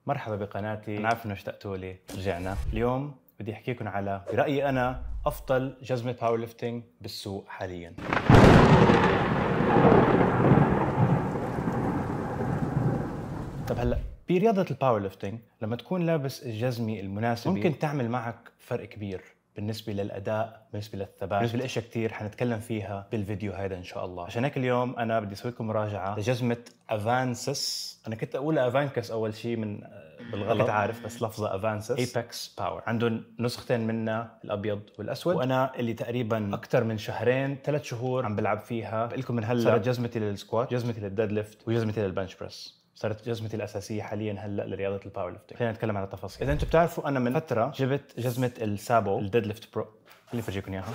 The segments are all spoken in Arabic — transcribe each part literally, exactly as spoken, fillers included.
مرحبا بقناتي. أنا عارف إنه اشتقتوا لي. رجعنا اليوم بدي أحكيكم على برأيي أنا أفضل جزمة باور ليفتنج بالسوق حالياً. طب هلا برياضة الباور ليفتنج لما تكون لابس الجزمة المناسبة ممكن تعمل معك فرق كبير بالنسبة للأداء، بالنسبة للثبات، بالنسبة لأشياء كتير حنتكلم فيها بالفيديو هذا إن شاء الله. عشان هيك اليوم أنا بدي أسوي لكم مراجعة لجزمة افانسس. أنا كنت أقول افانكس أول شيء من بالغلط، كنت عارف بس لفظة افانسس. ايبكس باور عندهم نسختين منها، الأبيض والأسود، وأنا اللي تقريبا أكثر من شهرين ثلاث شهور عم بلعب فيها. بقول لكم من هلا صارت جزمتي للسكوات، جزمتي للديد ليفت، وجزمتي للبنش بريس. صارت جزمتي الاساسيه حاليا هلا لرياضه الباور ليفتنج. خلينا نتكلم عن التفاصيل. اذا انتم بتعرفوا انا من فتره جبت جزمه السابو الديد ليفت برو. خليني افرجيكم اياها.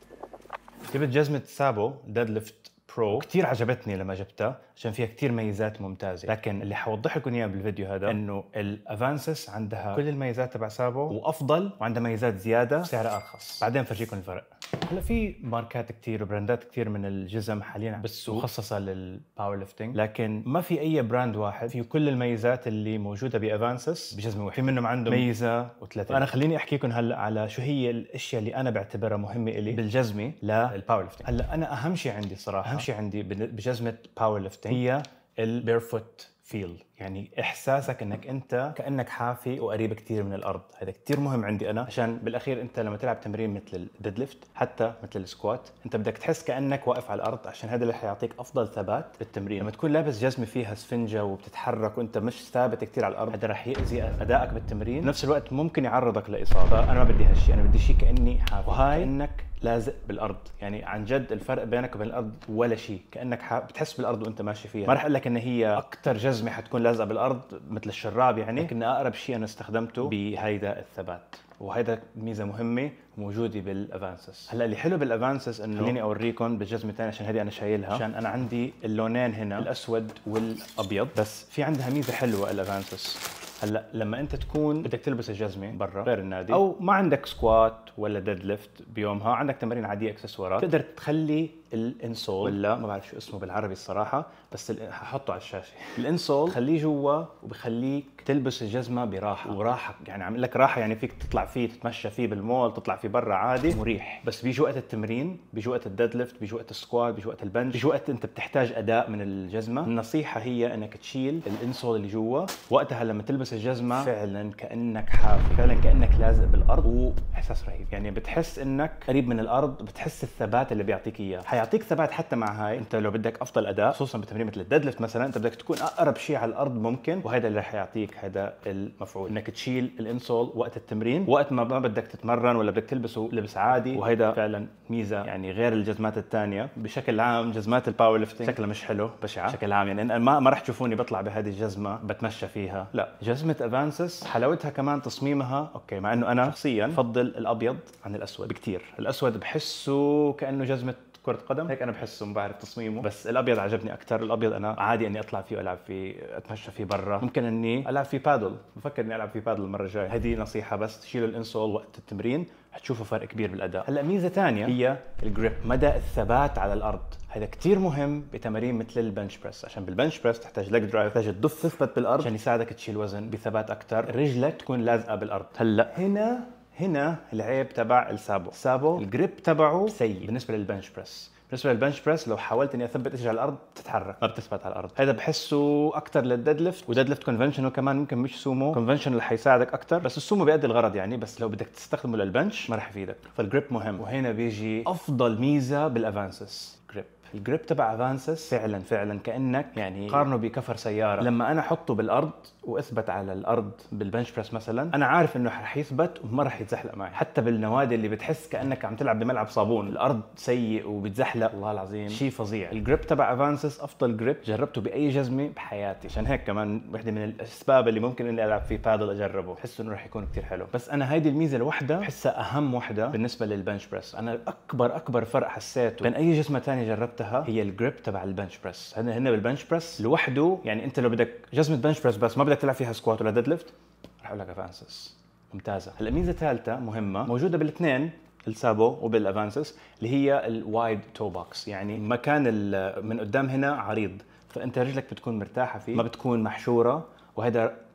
جبت جزمه سابو ديد ليفت برو، كثير عجبتني لما جبتها عشان فيها كثير ميزات ممتازه، لكن اللي حوضح لكم اياه بالفيديو هذا انه الافانسس عندها كل الميزات تبع سابو وافضل، وعندها ميزات زياده بسعر ارخص. بعدين فرجيكم الفرق. هلا في ماركات كثير وبراندات كثير من الجزم حاليا بالسوق مخصصه للباور ليفتنج، لكن ما في اي براند واحد فيه كل الميزات اللي موجوده بافانسس بجزمه واحده. في منهم عنده ميزه وثلاثه. انا خليني احكيكم هلا على شو هي الاشياء اللي انا بعتبرها مهمه لي بالجزمه للباور ليفتنج. هلا انا اهم شيء عندي صراحه، اهم شيء عندي بجزمه باور ليفتنج هي البيرفوت فيل، يعني احساسك انك انت كانك حافي وقريب كثير من الارض. هذا كثير مهم عندي انا، عشان بالاخير انت لما تلعب تمرين مثل الديد ليفت حتى مثل السكوات انت بدك تحس كانك واقف على الارض، عشان هذا اللي حيعطيك افضل ثبات بالتمرين. لما تكون لابس جزمه فيها سفنجه وبتتحرك وانت مش ثابت كثير على الارض، هذا رح يأذي ادائك بالتمرين، بنفس الوقت ممكن يعرضك لاصابه. انا ما بدي هالشيء، انا بدي شيء كاني حافي، وهاي كانك لازق بالارض. يعني عن جد الفرق بينك وبين الارض ولا شيء، كانك ح... بتحس بالارض وانت ماشي فيها. ما رح اقول لك ان هي اكثر جزمه حتكون لازقه بالارض مثل الشراب يعني، لكن اقرب شيء انا استخدمته بهيدا الثبات، وهيدا ميزه مهمه موجوده بالافانسس. هلا اللي حلو بالافانسس انه خليني اوريكم بالجزمه الثانيه، عشان هذه انا شايلها، عشان انا عندي اللونين هنا الاسود والابيض، بس في عندها ميزه حلوه الافانسس. هلا لما انت تكون بدك تلبس الجزمه برا غير النادي، او ما عندك سكوات ولا ديد ليفت بيومها، عندك تمارين عاديه اكسسوارات، تقدر تخلي الانسول، ولا ما بعرف شو اسمه بالعربي الصراحه، بس ححطه على الشاشه. الانسول خليه جوا وبخليك تلبس الجزمه براحه، وراحه يعني عم لك راحه، يعني فيك تطلع فيه تتمشى فيه بالمول، تطلع فيه برا عادي مريح. بس بيجي وقت التمرين، بيجي وقت الديد ليفت، بيجي وقت السكوات، بيجي وقت البنج، بيجي وقت انت بتحتاج اداء من الجزمه. النصيحه هي انك تشيل الانسول اللي جوا. وقتها لما تلبس الجزمه فعلا كانك حافي، فعلا كانك لازق بالارض، واحساس رهيب. يعني بتحس انك قريب من الارض، بتحس الثبات اللي بيعطيك اياه. حيعطيك ثبات حتى مع هاي. انت لو بدك افضل اداء خصوصا بتمرين مثل الديد ليفت مثلا، انت بدك تكون اقرب شيء على الارض ممكن، وهذا اللي رح يعطيك هذا المفعول، انك تشيل الانسول وقت التمرين، وقت ما ما بدك تتمرن ولا بدك تلبسه لبس عادي. وهذا فعلا ميزه يعني غير الجزمات الثانيه. بشكل عام جزمات الباور ليفتنج شكلها مش حلو، بشعه بشكل عام. يعني ما ما رح تشوفوني بطلع بهذه الجزمه بتمشى فيها، لا. جزمه افانسس حلاوتها كمان تصميمها اوكي، مع انه انا شخصيا بفضل الابيض عن الاسود بكثير. الاسود بحسه كانه جزمه كرة قدم، هيك انا بحسه، ما بعرف تصميمه، بس الابيض عجبني اكثر. الابيض انا عادي اني اطلع فيه والعب فيه، اتمشى فيه برا، ممكن اني العب فيه بادل. بفكر اني العب فيه بادل المره الجايه. هذه نصيحه، بس تشيلوا الانسول وقت التمرين حتشوفوا فرق كبير بالاداء. هلا ميزه ثانيه هي الجريب، مدى الثبات على الارض. هذا كثير مهم بتمارين مثل البنش بريس، عشان بالبنش بريس تحتاج ليج درايف، تحتاج تدف تثبت بالارض عشان يساعدك تشيل وزن بثبات اكثر، رجلك تكون لازقه بالارض. هلا هنا هنا العيب تبع السابو. السابو الجريب تبعه سيء بالنسبه للبنش بريس. بالنسبه للبنش بريس لو حاولت اني اثبت اجري على الارض بتتحرك، ما بتثبت على الارض. هذا بحسه اكثر للديد ليفت، وديد ليفت كونفنشنال كمان، ممكن مش سومو. كونفنشنال حيساعدك اكثر، بس السومو بيأدي الغرض يعني، بس لو بدك تستخدمه للبنش ما راح يفيدك. فالجريب مهم، وهنا بيجي افضل ميزه بالافانسس، جريب. الجريب تبع افانسس فعلا فعلا كانك يعني قارنه بكفر سياره. لما انا احطه بالارض واثبت على الارض بالبنش بريس مثلا، انا عارف انه رح يثبت وما رح يتزحلق معي. حتى بالنوادي اللي بتحس كانك عم تلعب بملعب صابون، الارض سيء وبتزحلق، الله العظيم شيء فظيع. الجريب تبع افانسس افضل جريب جربته باي جزمه بحياتي. عشان هيك كمان وحده من الاسباب اللي ممكن اني العب فيه بادل اجربه، بحس انه رح يكون كثير حلو. بس انا هيدي الميزه الوحده بحسها اهم وحده بالنسبه للبنش بريس. انا اكبر اكبر فرق حسيته بين اي جزمه ثانيه جربتها هي الجريب تبع البنش بريس. هنا هنا بالبنش بريس لوحده، يعني انت لو بدك جزمه بنش بريس بس ما بدك تلعب فيها سكوات ولا ديد ليفت، رح اقول لك افانسس ممتازه. هلا ميزه ثالثه مهمه موجوده بالاثنين، السابو وبالافانسس، اللي هي الوايد تو بوكس. يعني مكان من قدام هنا عريض، فانت رجلك بتكون مرتاحه فيه، ما بتكون محشوره، وهذا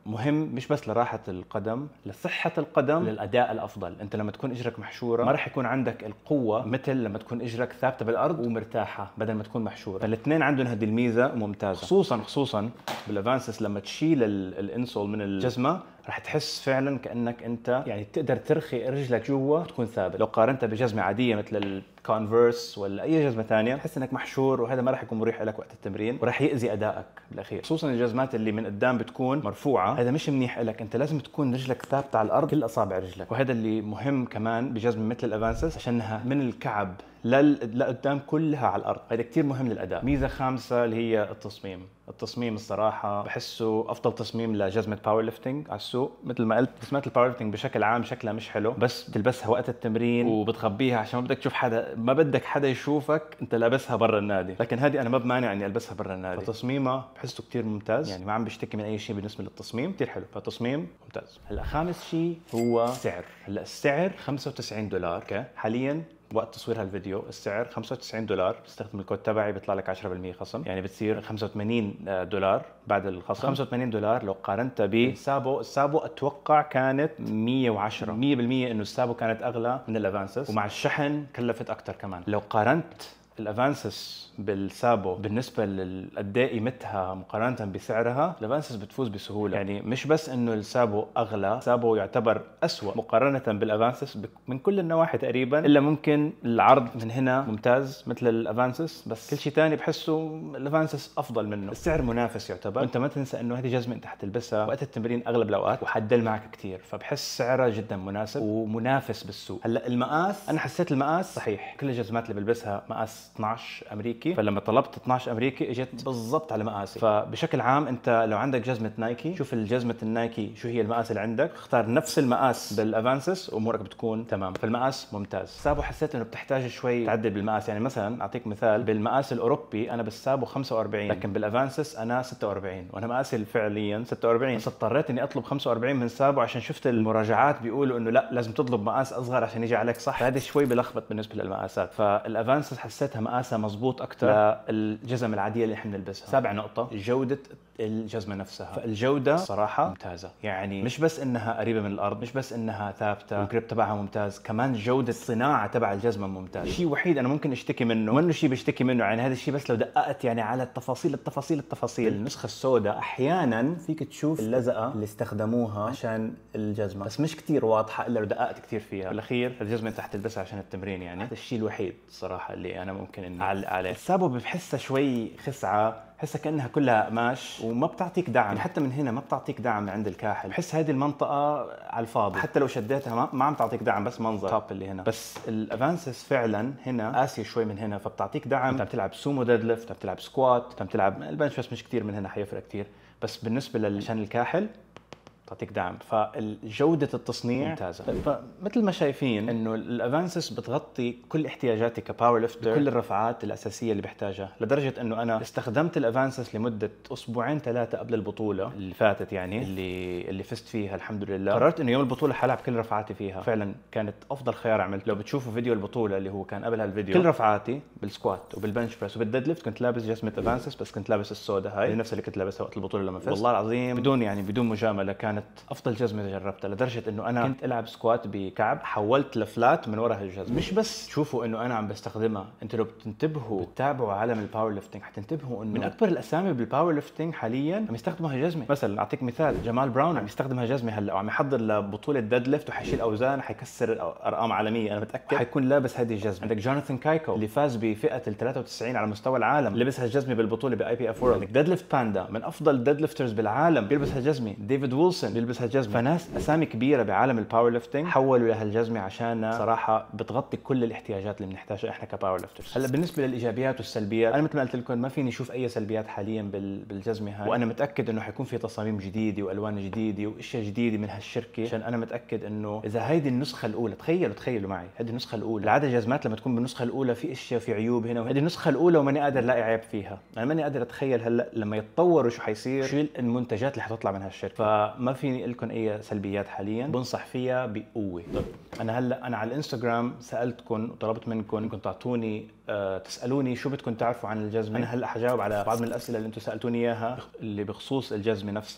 مهم مش بس لراحة القدم، لصحة القدم، للأداء الأفضل. أنت لما تكون إجرك محشورة ما راح يكون عندك القوة مثل لما تكون إجرك ثابتة بالأرض ومرتاحة بدل ما تكون محشورة. فالاثنين عندهم هذه الميزة ممتازة، خصوصا خصوصا بالأفانسس لما تشيل الانسول من الجزمة رح تحس فعلا كأنك أنت يعني تقدر ترخي رجلك جوا تكون ثابت. لو قارنتها بجزمة عادية مثل الكونفرس ولا أي جزمة ثانية تحس إنك محشور، وهذا ما راح يكون مريح لك وقت التمرين وراح يأذي أدائك بالأخير. خصوصا الجزمات اللي من قدام بتكون مرفوعة، هذا مش منيح لك. أنت لازم تكون رجلك ثابتة على الأرض كل أصابع رجلك، وهذا اللي مهم كمان بجزمة مثل الأفانسس عشانها من الكعب لقدام كلها على الارض. هذا كثير مهم للاداء. ميزه خامسه اللي هي التصميم. التصميم الصراحه بحسه افضل تصميم لجزمه باور ليفتنج على السوق. مثل ما قلت جزمات الباور ليفتنج بشكل عام شكلها مش حلو، بس بتلبسها وقت التمرين وبتخبيها عشان ما بدك تشوف حدا، ما بدك حدا يشوفك انت لابسها برا النادي. لكن هذه انا ما بمانع اني البسها برا النادي. فتصميمها بحسه كثير ممتاز، يعني ما عم بشتكي من اي شيء بالنسبه للتصميم، كثير حلو. فتصميم ممتاز. هلا خامس شيء هو السعر. هلا السعر خمسة وتسعين دولار اوكي حاليا وقت تصوير هالفيديو. السعر خمسة وتسعين دولار، بتستخدم الكود تبعي بيطلع لك عشرة بالمية خصم، يعني بتصير خمسة وثمانين دولار بعد الخصم. خمسة وثمانين دولار لو قارنتها بالسابو، السابو اتوقع كانت مية وعشرة. مية بالمية انه السابو كانت اغلى من الافانسس، ومع الشحن كلفت اكثر كمان. لو قارنت الافانسس بالسابو بالنسبه لقد ايه قيمتها مقارنه بسعرها، الافانسس بتفوز بسهوله. يعني مش بس انه السابو اغلى، السابو يعتبر اسوأ مقارنه بالافانسس من كل النواحي تقريبا، الا ممكن العرض من هنا ممتاز مثل الافانسس، بس كل شيء ثاني بحسه الافانسس افضل منه. السعر منافس يعتبر، وانت ما تنسى انه هذه جزمه انت حتلبسها وقت التمرين اغلب الاوقات وحتدل معك كثير، فبحس سعرها جدا مناسب ومنافس بالسوق. هلا المقاس، انا حسيت المقاس صحيح، كل الجزمات اللي بلبسها مقاس اثنعش امريكي، فلما طلبت اثنعش امريكي اجت بالضبط على مقاسي. فبشكل عام انت لو عندك جزمه نايكي، شوف الجزمه النايكي شو هي المقاس اللي عندك، اختار نفس المقاس بالافانسس وامورك بتكون تمام. فالمقاس ممتاز. سابو حسيت انه بتحتاج شوي تعدل بالمقاس، يعني مثلا اعطيك مثال، بالمقاس الاوروبي انا بالسابو خمسة وأربعين، لكن بالافانسس انا ستة وأربعين، وانا مقاسي فعليا ستة وأربعين، بس اضطريت اني اطلب خمسة وأربعين من سابو عشان شفت المراجعات بيقولوا انه لا لازم تطلب مقاس اصغر عشان يجي عليك صح. فهذا شوي بلخبط بالنسبه للمقاسات. فالافانسس حسيتها مقاسها مزبوط اكثر للجزم العاديه اللي احنا بنلبسها. سابع نقطه جوده الجزمه نفسها. فالجوده صراحه ممتازه، يعني مش بس انها قريبه من الارض، مش بس انها ثابته، والجريب تبعها ممتاز، كمان جوده الصناعه تبع الجزمه ممتاز. شيء وحيد انا ممكن اشتكي منه، منه شيء بشتكي منه، يعني هذا الشيء بس لو دققت يعني على التفاصيل التفاصيل التفاصيل. النسخه السوداء احيانا فيك تشوف اللزقه اللي استخدموها عشان الجزمه، بس مش كثير واضحه الا لو دققت كثير فيها. بالاخير الجزمه انت حتلبسها عشان التمرين، يعني هذا الشيء الوحيد الصراحه اللي انا ممكن اني اعلق عليه. السابو بحسها شوي خسعه، بحسها كأنها كلها قماش وما بتعطيك دعم، يعني حتى من هنا ما بتعطيك دعم عند الكاحل. بحس هذه المنطقة على الفاضي، حتى لو شديتها ما, ما عم تعطيك دعم، بس منظر توب اللي هنا. بس الافانسس فعلا هنا قاسية شوي من هنا، فبتعطيك دعم. انت عم تلعب سومو ديد ليفت، عم تلعب سكوات، عم تلعب البنش، بس مش كثير من هنا حيفرق كثير، بس بالنسبة للشان الكاحل تعطيك دعم. فجودة التصنيع ممتازة. فمثل ما شايفين انه الافانسس بتغطي كل احتياجاتي كباور ليفتر، كل الرفعات الاساسية اللي بحتاجها، لدرجة انه انا استخدمت الافانسس لمدة اسبوعين ثلاثة قبل البطولة اللي فاتت، يعني اللي اللي فزت فيها الحمد لله. قررت انه يوم البطولة حلعب كل رفعاتي فيها، فعلا كانت افضل خيار عملت. لو بتشوفوا فيديو البطولة اللي هو كان قبل هالفيديو، كل رفعاتي بالسكوات وبالبنش بريس وبالديد ليفت كنت لابس جزمة افانسس، بس كنت لابس السودا هاي اللي نفس اللي كنت لابسها وقت البطولة لما فزت. والله العظيم بدون يعني بدون مجاملة كانت افضل جزمة جربتها، لدرجه انه انا كنت العب سكوات بكعب حولت لفلات من ورا هالجزمه. مش بس تشوفوا انه انا عم بستخدمها، انتوا لو بتنتبهوا بتتابعوا عالم الباور ليفتنج حتنتبهوا انه من اكبر الاسامي بالباور ليفتنج حاليا عم يستخدموا هالجزمه. مثلا اعطيك مثال، جمال براون عم يستخدم هالجزمه هلا وعم يحضر لبطوله ديد ليفت وحيشيل اوزان حيكسر ارقام عالميه انا متاكد، حيكون لابس هذه الجزمه. عندك جوناثان كايكو اللي فاز بفئه ال ثلاثة وتسعين على مستوى العالم، لبس هالجزمه بالبطوله باي بي اف وورلد. عندك ديد ليفت باندا من افضل الديد ليفترز بالعالم بيلبس هالجزمه. ديفيد ويلسون بيلبس هالجزمه. فناس اسامي كبيره بعالم الباور ليفتنج حولوا لهالجزمه عشان صراحه بتغطي كل الاحتياجات اللي بنحتاجها احنا كباور ليفترز. هلا بالنسبه للايجابيات والسلبيات، انا مثل ما قلت لكم ما فيني اشوف اي سلبيات حاليا بالجزمه هاي، وانا متاكد انه حيكون في تصاميم جديده والوان جديده واشياء جديده من هالشركه، عشان انا متاكد انه اذا هيدي النسخه الاولى، تخيلوا تخيلوا معي هذه النسخه الاولى، العاده جزمات لما تكون بالنسخه الاولى في اشياء في عيوب هنا، وهذه النسخه الاولى وماني قادر الاقي عيب فيها. انا ماني قادر اتخيل هلا لما يتطوروا شو حيصير، شو المنتجات اللي حتطلع من هالشركه. فما فيني لكم اي سلبيات حاليا، بنصح فيها بقوه. طيب انا هلا انا على الانستغرام سالتكم وطلبت منكم انكم تعطوني أه تسالوني شو بدكم تعرفوا عن الجزمه. انا هلا حجاوب على بعض من الاسئله اللي انتم سالتوني اياها اللي بخصوص الجزمه نفسها.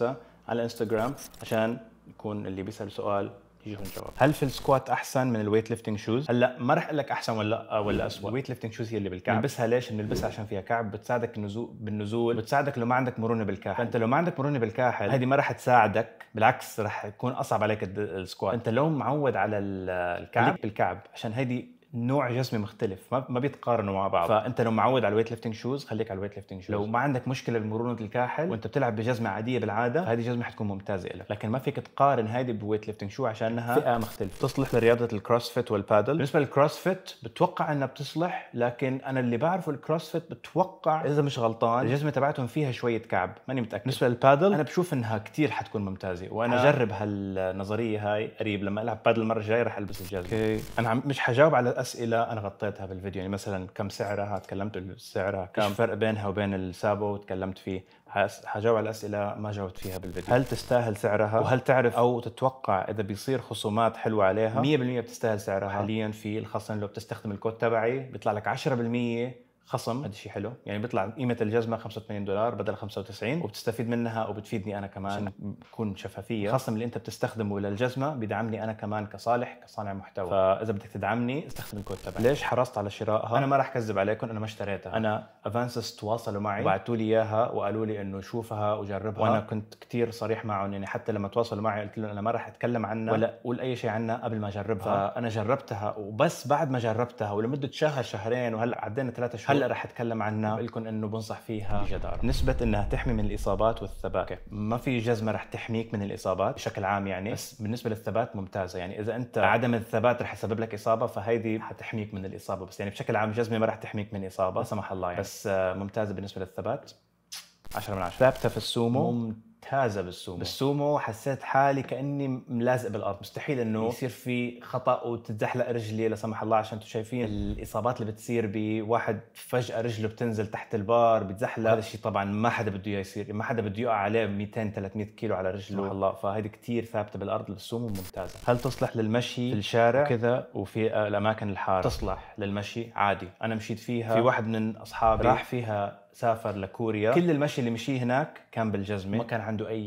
على انستغرام عشان يكون اللي بيسال سؤال يجيهم جواب. هل في السكوات احسن من الويت ليفتنج شوز؟ هلا ما رح اقول لك احسن ولا ولا اسوء. الويت ليفتنج شوز هي اللي بالكعب. بنلبسها ليش؟ بنلبسها عشان فيها كعب، بتساعدك النزول بالنزول، بتساعدك لو ما عندك مرونه بالكاحل. فانت لو ما عندك مرونه بالكاحل هذه ما رح تساعدك، بالعكس رح يكون اصعب عليك السكوات. انت لو معود على الكعب بالكعب عشان هيدي نوع جسمي مختلف، ما ما بيتقارنوا مع بعض. فانت لو معود على الويت ليفتنج شوز خليك على الويت ليفتنج شوز. لو ما عندك مشكله بمرونه الكاحل وانت بتلعب بجزمه عاديه بالعاده، فهذه جزمه حتكون ممتازه لك، لكن ما فيك تقارن هذه بويت ليفتنج شو عشانها فئه مختلفه. تصلح لرياضه الكروسفيت والبادل. بالنسبه للكروسفيت بتوقع انها بتصلح، لكن انا اللي بعرفه الكروسفيت بتوقع اذا مش غلطان الجزمه تبعتهم فيها شويه كعب، ماني متاكد. بالنسبه للبادل انا بشوف انها كثير حتكون ممتازه، وانا اجرب هالنظريه هاي قريب لما العب بادل المره الجايه رح البس الجزمه. اوكي انا عم مش حجاوب على الاسئله انا غطيتها بالفيديو، يعني مثلا كم سعرها تكلمت سعرها، كم الفرق بينها وبين السابو تكلمت فيه. حجاوب على الاسئله ما جاوبت فيها بالفيديو. هل تستاهل سعرها؟ وهل تعرف او تتوقع اذا بيصير خصومات حلوه عليها؟ مية بالمية بتستاهل سعرها. حاليا في الخصم لو بتستخدم الكود تبعي بيطلع لك عشرة بالمية خصم، هذا شيء حلو، يعني بيطلع قيمه الجزمه خمسة وثمانين دولار بدل خمسة وتسعين، وبتستفيد منها وبتفيدني انا كمان عشان بكون شفافيه. الخصم اللي انت بتستخدمه للجزمه بيدعمني انا كمان كصالح كصانع محتوى، فاذا بدك تدعمني استخدم الكود تبعي. ليش حرصت على شرائها؟ انا ما راح كذب عليكم، انا ما اشتريتها، انا افانسس تواصلوا معي وبعثوا لي اياها وقالوا لي انه شوفها وجربها، وانا كنت كثير صريح معهم، يعني حتى لما تواصلوا معي قلت لهم انا ما راح اتكلم عنها ولا اقول اي شيء عنها قبل ما اجربها. فانا جربتها وبس بعد ما جربتها ولمده شهر شهرين وهلا عدينا ثلاثة شهور هلا راح اتكلم عنها، بقول لكم انه بنصح فيها بجدارة. نسبة انها تحمي من الاصابات والثبات، ما في جزمة رح تحميك من الاصابات بشكل عام يعني، بس بالنسبة للثبات ممتازة، يعني اذا انت عدم الثبات رح يسبب لك اصابة فهيدي حتحميك من الاصابة، بس يعني بشكل عام جزمة ما رح تحميك من اصابة لا سمح الله يعني، بس ممتازة بالنسبة للثبات عشرة من عشرة. ثابتة في السومو، ممتازة بالسومو. بالسومو حسيت حالي كأني ملازق بالأرض، مستحيل إنه يصير في خطأ وتتزحلق رجلي لا سمح الله، عشان انتم شايفين الإصابات اللي بتصير بواحد فجأة رجله بتنزل تحت البار بتزحلق، هذا الشيء طبعا ما حدا بده اياه يصير، ما حدا بده يقع عليه مئتين ثلاثمئة كيلو على رجله سبحان الله، فهذه كثير ثابتة بالأرض بالسومو ممتازة. هل تصلح للمشي في الشارع كذا وفي الأماكن الحارة؟ تصلح للمشي عادي، أنا مشيت فيها، في واحد من أصحابي راح فيها سافر لكوريا، كل المشي اللي مشيه هناك كان بالجزمه، ما كان عنده اي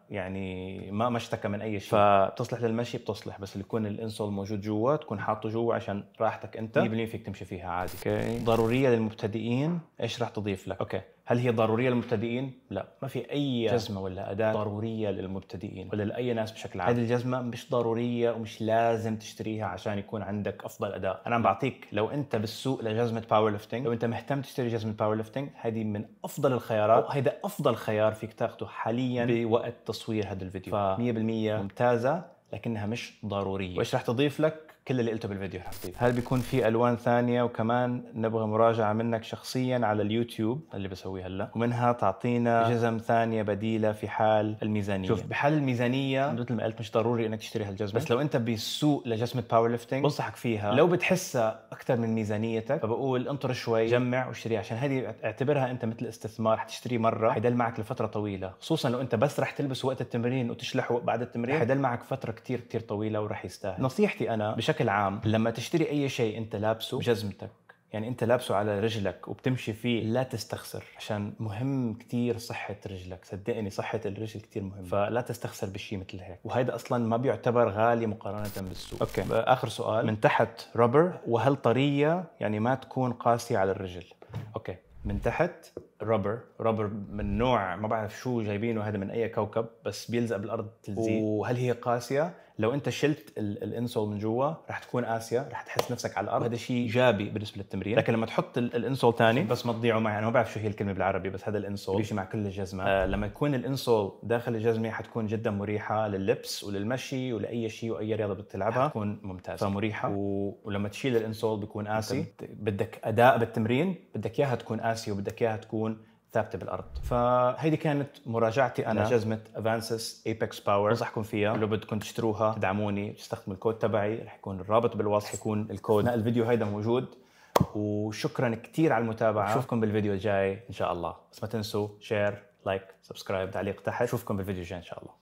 يعني ما ما اشتكى من اي شيء، فبتصلح للمشي بتصلح، بس اللي يكون الانسول موجود جوا تكون حاطه جوا عشان راحتك انت، مية بالمية فيك تمشي فيها عادي. اوكي ضروريه للمبتدئين، ايش راح تضيف لك؟ اوكي هل هي ضروريه للمبتدئين؟ لا، ما في اي جزمه ولا اداه ضروريه للمبتدئين ولا لاي ناس بشكل عام. هذه الجزمه مش ضروريه ومش لازم تشتريها عشان يكون عندك افضل اداء. انا عم بعطيك لو انت بالسوق لجزمه باور ليفتنج، لو انت مهتم تشتري جزمه باور ليفتنج، هذه من افضل الخيارات، وهذا افضل خيار فيك تاخده حاليا بوقت تصوير هذا الفيديو، ف مية بالمية ممتازه لكنها مش ضروريه. وايش راح تضيف لك؟ كل اللي قلته بالفيديو رح تضيف. هل بيكون في الوان ثانيه؟ وكمان نبغى مراجعه منك شخصيا على اليوتيوب اللي بسويه هلا، ومنها تعطينا جزم ثانيه بديله في حال الميزانيه. شوف بحال الميزانيه مثل ما قلت مش ضروري انك تشتري هالجزمه، بس لو انت بالسوق لجزمه باور ليفتنج بنصحك فيها، لو بتحسها اكثر من ميزانيتك فبقول انطر شوي جمع واشتريها، عشان هذه اعتبرها انت مثل استثمار، حتشتري مره حيدل معك لفتره طويله، خصوصا لو انت بس رح تلبس وقت التمرين وتشلحه بعد التمرين حيدل معك فتره كثير كثير طويله ورح يستاهل. نصيحتي انا بشكل عام لما تشتري اي شيء انت لابسه بجزمتك، يعني انت لابسه على رجلك وبتمشي فيه، لا تستخسر، عشان مهم كتير صحة رجلك، صدقني صحة الرجل كتير مهم، فلا تستخسر بشيء مثل هيك، وهيدا اصلا ما بيعتبر غالي مقارنة بالسوق. اوكي اخر سؤال من تحت ربر، وهل طرية يعني ما تكون قاسية على الرجل؟ اوكي من تحت ربر، ربر من نوع ما بعرف شو جايبينه، هذا من اي كوكب بس بيلزق بالارض تلزيق. وهل هي قاسيه؟ لو انت شلت الانسول من جوا رح تكون قاسيه، رح تحس نفسك على الارض، هذا شيء ايجابي بالنسبه للتمرين، لكن لما تحط الانسول ثاني بس ما تضيعوا معي، انا ما بعرف شو هي الكلمه بالعربي، بس هذا الانسول بيجي مع كل الجزمه، آه لما يكون الانسول داخل الجزمه حتكون جدا مريحه لللبس وللمشي ولاي شيء واي رياضه بتلعبها، حتكون ممتازه فمريحه، و... ولما تشيل الانسول بيكون قاسي، بدك اداء بالتمرين بدك اياها تكون قاسيه وبدك اياها تكون ثابته بالارض. فهيدي كانت مراجعتي انا لجزمه افانسس ايبكس باور، بنصحكم فيها، لو بدكم تشتروها تدعموني تستخدموا الكود تبعي، رح يكون الرابط بالوصف، يكون الكود اثناء الفيديو هيدا موجود. وشكرا كثير على المتابعه، نشوفكم بالفيديو الجاي ان شاء الله، بس ما تنسوا شير لايك سبسكرايب تعليق تحت، نشوفكم بالفيديو الجاي ان شاء الله.